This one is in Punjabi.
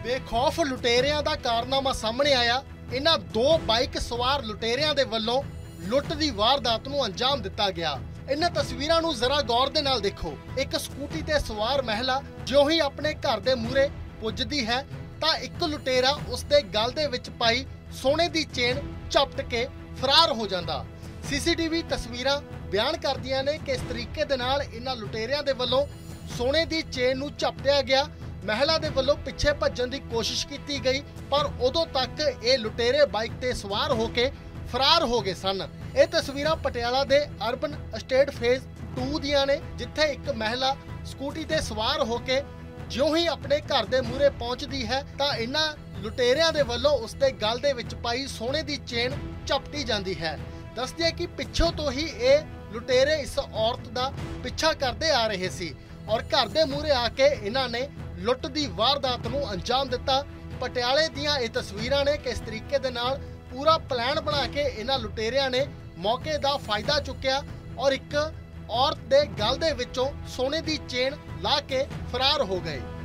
ਬੇਖੌਫ ਲੁਟੇਰਿਆਂ ਦਾ ਕਾਰਨਾਮਾ ਸਾਹਮਣੇ ਆਇਆ। ਇਹਨਾਂ ਦੋ ਬਾਈਕ ਸਵਾਰ ਲੁਟੇਰਿਆਂ ਦੇ ਵੱਲੋਂ ਲੁੱਟ ਦੀ ਵਾਰਦਾਤ ਨੂੰ ਅੰਜਾਮ ਦਿੱਤਾ ਗਿਆ। ਇਹਨਾਂ ਤਸਵੀਰਾਂ ਨੂੰ ਜ਼ਰਾ ਗੌਰ ਦੇ ਨਾਲ ਦੇਖੋ। ਇੱਕ ਸਕੂਟੀ ਤੇ ਸਵਾਰ ਮਹਿਲਾ ਜਿਉਂ ਹੀ ਆਪਣੇ ਘਰ ਦੇ ਮੂਹਰੇ ਪੁੱਜਦੀ ਹੈ ਤਾਂ ਇੱਕ ਲੁਟੇਰਾ ਉਸ ਦੇ ਗਲ ਦੇ ਵਿੱਚ ਪਾਈ ਸੋਨੇ ਦੀ ਚੇਨ ਝਪਟ ਕੇ ਫਰਾਰ ਹੋ ਜਾਂਦਾ। ਸੀਸੀਟੀਵੀ ਤਸਵੀਰਾਂ ਬਿਆਨ ਕਰਦੀਆਂ ਨੇ ਕਿ ਇਸ ਤਰੀਕੇ ਦੇ ਨਾਲ ਇਹਨਾਂ ਲੁਟੇਰਿਆਂ ਦੇ ਵੱਲੋਂ ਸੋਨੇ ਦੀ ਚੇਨ ਨੂੰ ਝਪਟਿਆ ਗਿਆ। ਮਹਿਲਾ ਦੇ ਵੱਲੋਂ ਪਿੱਛੇ ਭੱਜਣ ਦੀ ਕੋਸ਼ਿਸ਼ ਕੀਤੀ ਗਈ ਪਰ ਉਦੋਂ ਤੱਕ ਇਹ ਲੁਟੇਰੇ ਬਾਈਕ ਤੇ ਸਵਾਰ ਹੋ ਕੇ ਫਰਾਰ ਹੋ ਗਏ ਸਨ। ਇਹ ਤਸਵੀਰਾਂ ਪਟਿਆਲਾ ਦੇ ਅਰਬਨ ਅਸਟੇਟ ਫੇਜ਼ 2 ਦੀਆਂ ਨੇ, ਜਿੱਥੇ ਇੱਕ ਮਹਿਲਾ ਸਕੂਟੀ ਤੇ ਸਵਾਰ ਹੋ ਕੇ ਜਿਉਂ ਹੀ ਆਪਣੇ ਘਰ ਦੇ ਮੂਹਰੇ ਪਹੁੰਚਦੀ ਹੈ ਤਾਂ ਇਹਨਾਂ ਲੁਟੇਰਿਆਂ ਦੇ ਵੱਲੋਂ ਉਸ ਦੇ ਗਲ ਦੇ ਵਿੱਚ ਪਾਈ ਸੋਨੇ ਦੀ ਚੇਨ ਝਪਟੀ ਜਾਂਦੀ ਹੈ। ਦੱਸਦੇ ਕਿ ਪਿੱਛੋਂ ਤੋਂ ਹੀ ਇਹ ਲੁਟੇਰੇ ਇਸ ਔਰਤ ਦਾ ਪਿੱਛਾ ਕਰਦੇ ਆ ਰਹੇ ਸੀ ਔਰ ਘਰ ਦੇ ਮੂਹਰੇ ਆ ਕੇ ਇਹਨਾਂ ਨੇ ਲੁੱਟ ਦੀ ਵਾਰਦਾਤ ਨੂੰ ਅੰਜਾਮ ਦਿੱਤਾ। ਪਟਿਆਲੇ ਦੀਆਂ ਇਹ ਤਸਵੀਰਾਂ ਨੇ ਕਿ ਇਸ ਤਰੀਕੇ ਦੇ ਨਾਲ ਪੂਰਾ ਪਲਾਨ ਬਣਾ ਕੇ ਇਹਨਾਂ ਲੁਟੇਰਿਆਂ ਨੇ ਮੌਕੇ ਦਾ ਫਾਇਦਾ ਚੁੱਕਿਆ ਔਰ ਇੱਕ ਔਰਤ ਦੇ ਗਲ ਦੇ ਵਿੱਚੋਂ ਸੋਨੇ ਦੀ ਚੇਨ ਲਾ ਕੇ ਫਰਾਰ ਹੋ ਗਏ।